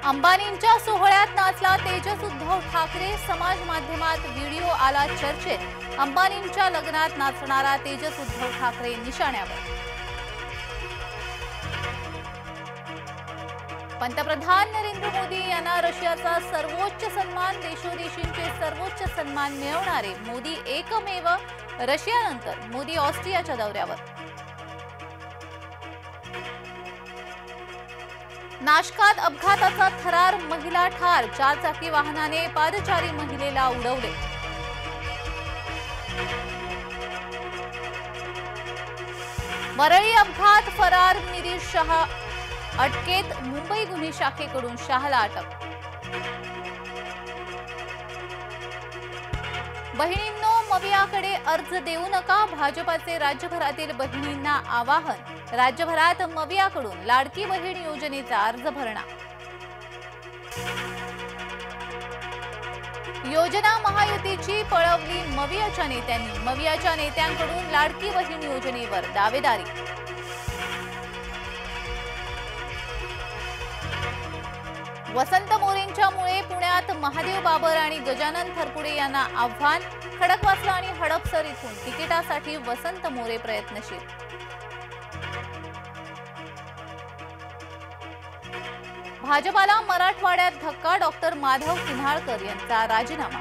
अंबानींच्या सोहळ्यात नाचला तेजस उद्धव ठाकरे। समाज माध्यमात व्हिडिओ आला चर्चेत। अंबानींच्या लग्नात नाचणारा तेजस उद्धव ठाकरे निशाण्यावर। पंतप्रधान नरेंद्र मोदी यांना रशियाचा सर्वोच्च सन्मान, देशोदेशींचे सर्वोच्च सन्मान मिळवणारे मोदी एकमेव। रशियानंतर मोदी ऑस्ट्रियाच्या दौऱ्यावर। नाशकात अपघाताचा थरार, महिला ठार। चारचाकी वाहनाने पादचारी महिलेला उडवले। वरळी अपघात, फरार निरीश शहा अटकेत। मुंबई गुन्हे शाखेकडून शहाला अटक। बहिणींनो, मवियाकडे अर्ज देऊ नका। भाजपाचे राज्यभरातील बहिणींना आवाहन। राज्यभरात मवियाकडून लाडकी बहीण योजनेचा अर्ज भरणा। योजना महायुतीची पळवली मवियाच्या नेत्यांनी। मवियाच्या नेत्यांकडून लाडकी बहीण योजनेवर दावेदारी। वसंत मोरेंच्यामुळे पुण्यात महादेव बाबर आणि गजानन थरपुडे यांना आव्हान। खडकवासला आणि हडपसर इथून तिकिटासाठी वसंत मोरे प्रयत्नशील। भाजपाला मराठवाड्यात धक्का, डॉक्टर माधव किन्हाळकर यांचा राजीनामा।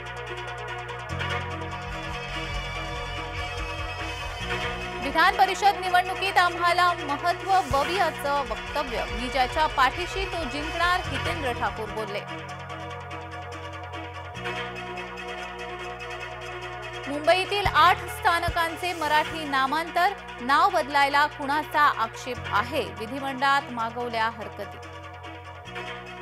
विधान परिषद निवडणुकीत आम्हाला महत्त्व, बवियाचं वक्तव्य। मी ज्याच्या पाठीशी तो जिंकणार, हितेंद्र ठाकूर बोलले। मुंबईतील 8 स्थानकांचे मराठी नामांतर, नाव बदलायला कुणाचा आक्षेप आहे? विधिमंडळात मागवल्या हरकती।